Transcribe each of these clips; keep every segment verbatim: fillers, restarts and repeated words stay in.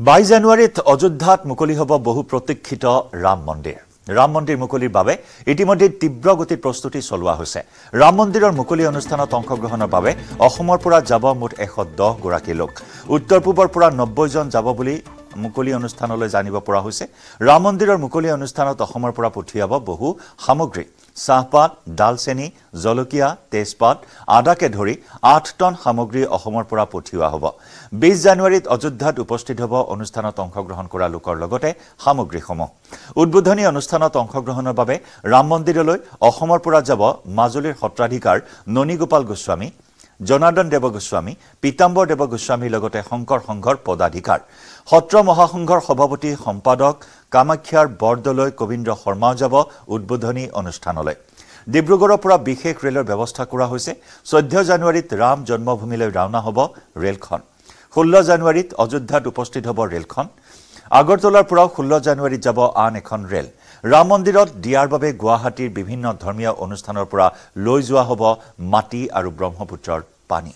বাইশ জানুৱাৰীত অযোধ্যাত মুকলি হ'ব বহু প্ৰতীক্ষিত ৰাম মন্দিৰ। ৰাম মন্দিৰ মুকলিৰ বাবে ইতিমধ্যে তীব্ৰ গতিত প্ৰস্তুতি চলোৱা হৈছে। ৰাম মন্দিৰৰ মুকলি অনুষ্ঠানত অংশগ্ৰহণৰ বাবে অসমৰ পৰা যাব মুঠ এশ দহ গৰাকী লোক। উত্তৰ পূবৰ পৰা নব্বৈ জন যাব বুলি মুকলি অনুষ্ঠানলৈ জানিব পৰা হৈছে। ৰাম মন্দিৰৰ মুকলি অনুষ্ঠানত অসমৰ পৰা পঠিয়াব বহু সামগ্ৰী। চাহপাত, ডালচেনি, জলকীয়া, তেজপাত, আদাকে ধৰি আঠ টন সামগ্ৰী অসমৰ পৰা পঠিওৱা হ'ব। বিশ জানুৱাৰীত অযোধ্যাত উপস্থিত হ'ব অনুষ্ঠানত অংশগ্ৰহণ কৰা লোকৰ লগতে সামগ্ৰীসমূহ। উদ্বোধনী অনুষ্ঠানত অংশগ্ৰহণৰ বাবে ৰাম মন্দিৰলৈ অসমৰ পৰা যাব মাজুলীৰ সত্ৰাধিকাৰ ননীগোপাল গোস্বামী, জনাৰ্দন দেৱ গোস্বামী, পীতাম্বৰ দেৱ গোস্বামীৰ লগতে শংকৰ সংঘৰ পদাধিকাৰ। সত্ৰ মহাসংঘৰ সভাপতি সম্পাদক কামাখ্যাৰ বৰদলৈ কবীন্দ্ৰ শৰ্মাও যাব উদ্বোধনী অনুষ্ঠানলৈ। ডিব্ৰুগড়ৰ পৰা বিশেষ ৰেলৰ ব্যৱস্থা কৰা হৈছে। চৈধ্য জানুৱাৰীত ৰাম জন্মভূমিলৈ ৰাওনা হ'ব ৰেলখন। ষোল্ল জানুৱাৰীত অযোধ্যাত উপস্থিত হ'ব ৰেলখন। আগৰতলাৰ পৰাও ষোল্ল জানুৱাৰীত যাব আন এখন ৰেল। ৰাম মন্দিৰত দিয়াৰ বাবে গুৱাহাটীৰ বিভিন্ন ধৰ্মীয় অনুষ্ঠানৰ পৰা লৈ যোৱা হ'ব মাটি আৰু ব্ৰহ্মপুত্ৰৰ পানী।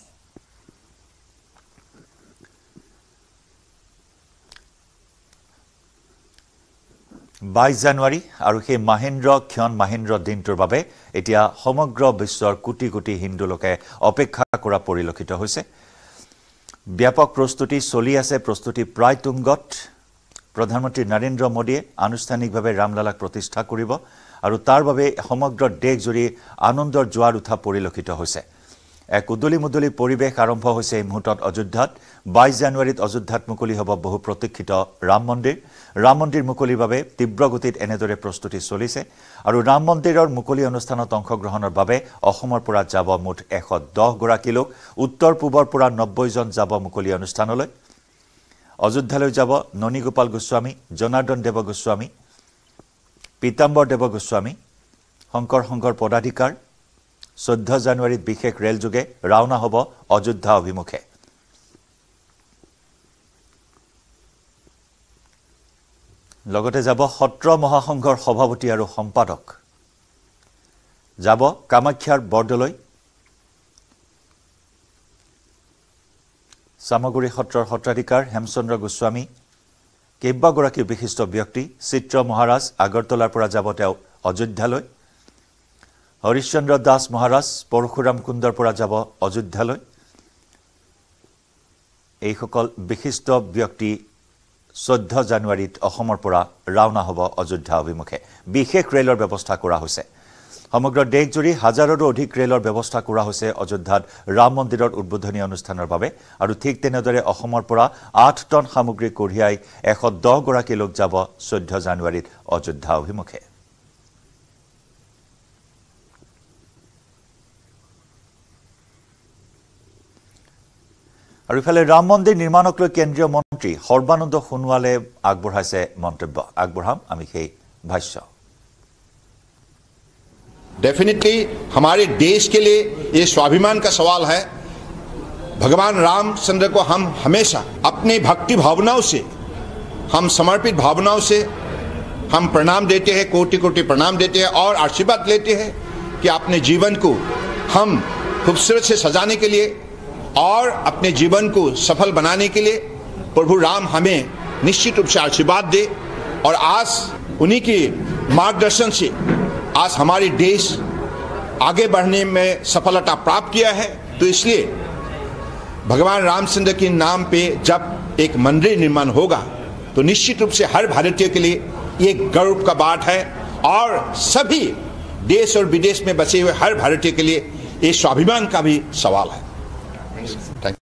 বাইশ জানুৱাৰী আৰু সেই মাহেন্দ্ৰ ক্ষণ মাহেন্দ্ৰ দিনটোৰ বাবে এতিয়া সমগ্ৰ বিশ্বৰ কোটি কোটি হিন্দু লোকে অপেক্ষা কৰা পৰিলক্ষিত হৈছে। ব্যাপক প্ৰস্তুতি চলি আছে। প্ৰস্তুতি প্ৰায় তুংগত। প্ৰধানমন্ত্ৰী নৰেন্দ্ৰ মোদীয়ে আনুষ্ঠানিকভাৱে ৰামলালাক প্ৰতিষ্ঠা কৰিব আৰু তাৰ বাবে সমগ্ৰ দেশজুৰি আনন্দৰ জোৱাৰ উঠা পৰিলক্ষিত হৈছে। এক উদলি মুদলি পৰিৱেশ আৰম্ভ হৈছে এই মুহূৰ্তত অযোধ্যাত। বাইশ জানুৱাৰীত অযোধ্যাত মুকলি হ'ব বহু প্ৰতীক্ষিত ৰাম মন্দিৰ। ৰাম মন্দিৰ মুকলিৰ বাবে তীব্ৰ গতিত এনেদৰে প্ৰস্তুতি চলিছে আৰু ৰাম মন্দিৰৰ মুকলি অনুষ্ঠানত অংশগ্ৰহণৰ বাবে অসমৰ পৰা যাব মুঠ এশ দহ গৰাকী লোক। উত্তৰ পূবৰ পৰা নব্বৈ জন যাব মুকলি অনুষ্ঠানলৈ। অযোধ্যালৈ যাব ননীগোপাল গোস্বামী, জনাৰ্দন দেৱ গোস্বামী, পীতাম্বৰ দেৱ গোস্বামী, শংকৰ সংঘৰ পদাধিকাৰ। চৈধ্য জানুৱাৰীত বিশেষ ৰেলযোগে ৰাওনা হ'ব অযোধ্যা অভিমুখে। লগতে যাব সত্ৰ মহাসংঘৰ সভাপতি আৰু সম্পাদক। যাব কামাখ্যাৰ বৰদলৈ, চামগুৰি সত্ৰৰ সত্ৰাধিকাৰ হেমচন্দ্ৰ গোস্বামী, কেইবাগৰাকী বিশিষ্ট ব্যক্তি। চিত্ৰ মহাৰাজ আগৰতলাৰ পৰা যাব তেওঁ অযোধ্যালৈ। হৰিশ্চন্দ্ৰ দাস মহাৰাজ পৰশুৰাম কুণ্ডৰ পৰা যাব অযোধ্যালৈ। এইসকল বিশিষ্ট ব্যক্তি চৈধ্য জানুৱাৰীত অসমৰ পৰা ৰাওনা হ'ব অযোধ্যা অভিমুখে। বিশেষ ৰেলৰ ব্যৱস্থা কৰা হৈছে। সমগ্ৰ দেশজুৰি হাজাৰৰো অধিক ৰেলৰ ব্যৱস্থা কৰা হৈছে অযোধ্যাত ৰাম মন্দিৰৰ উদ্বোধনী অনুষ্ঠানৰ বাবে। আৰু ঠিক তেনেদৰে অসমৰ পৰা আঠ টন সামগ্ৰী কঢ়িয়াই এশ দহ গৰাকী লোক যাব চৈধ্য জানুৱাৰীত অযোধ্যা অভিমুখে। আৰু ইফালে ৰাম মন্দিৰ নিৰ্মাণক লৈ কেন্দ্ৰীয় মন্ত্ৰী সৰ্বানন্দ সোণোৱালে আগবঢ়াইছে মন্তব্য। আগবঢ়াম আমি সেই ভাষ্য। डेफिनेटली हमारे देश के लिए ये स्वाभिमान का सवाल है। भगवान रामचंद्र को हम हमेशा अपनी भक्ति भावनाओं से, हम समर्पित भावनाओं से हम प्रणाम देते हैं, कोटि कोटि प्रणाम देते हैं और आशीर्वाद लेते हैं कि अपने जीवन को हम खूबसूरत से सजाने के लिए और अपने जीवन को सफल बनाने के लिए प्रभु राम हमें निश्चित रूप से आशीर्वाद दे। और आज उन्हीं के मार्गदर्शन से आज हमारे देश आगे बढ़ने में सफलता प्राप्त किया है। तो इसलिए भगवान रामचंद्र के नाम पे जब एक मंदिर निर्माण होगा तो निश्चित रूप से हर भारतीय के लिए ये गर्व का बात है और सभी देश और विदेश में बसे हुए हर भारतीय के लिए ये स्वाभिमान का भी सवाल है।